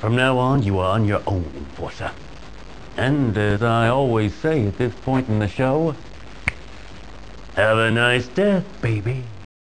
From now on, you are on your own, Forza. And as I always say at this point in the show, have a nice death, baby.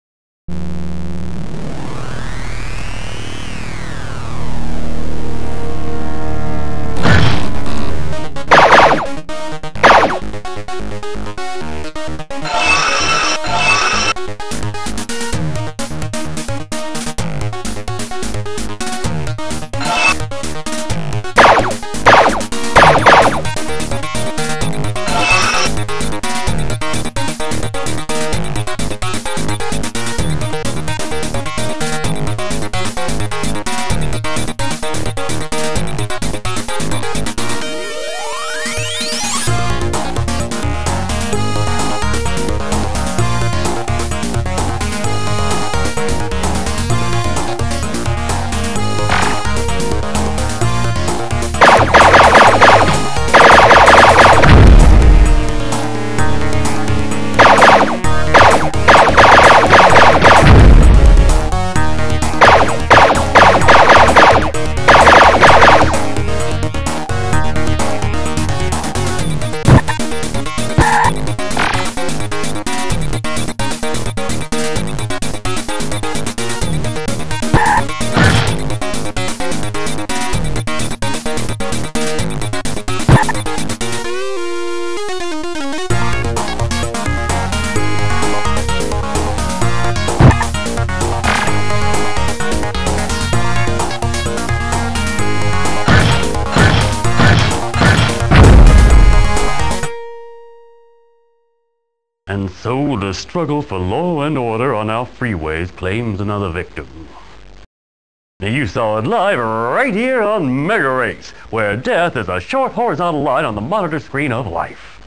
And so the struggle for law and order on our freeways claims another victim. Now you saw it live right here on MegaRace, where death is a short horizontal line on the monitor screen of life.